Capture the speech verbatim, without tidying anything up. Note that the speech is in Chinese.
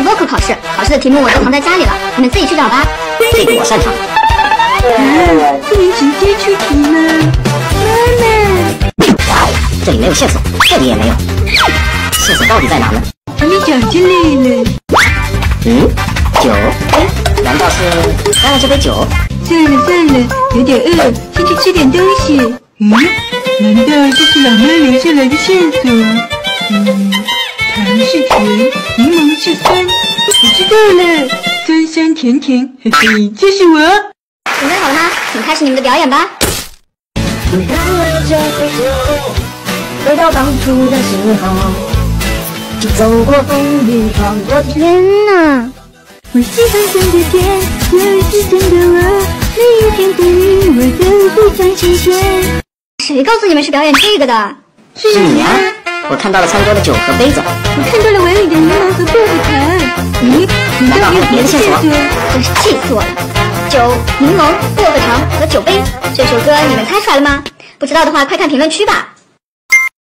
播课考试，考试的题目我都藏在家里了，你们自己去找吧。 这个我擅长。 啊，不能直接出题吗？妈妈， 这里没有线索，这里也没有，线索到底在哪呢？ 还没找出来了。 嗯，酒？哎，难道是干了这杯酒？ 算了算了，有点饿，先去吃点东西。嗯，难道这是老妈留下来的线索？嗯，糖是甜，柠檬是酸，我知道了，酸酸甜甜，嘿嘿，就是我。 准备好了吗？请开始你们的表演吧。 你看了这杯酒，回到当初的时候，走过风雨，闯过天。 天哪！ 我喜欢真的甜，这是真的我，每一天对于我都非常新鲜。 谁告诉你们是表演这个的？ 是你啊！我看到了餐桌的酒和杯子。 我看到了碗里的柠檬和薄荷糖。咦，你到底有别的线索？ 真是气死我了！酒、柠檬、薄荷糖和酒杯，这首歌你们猜出来了吗？不知道的话，快看评论区吧。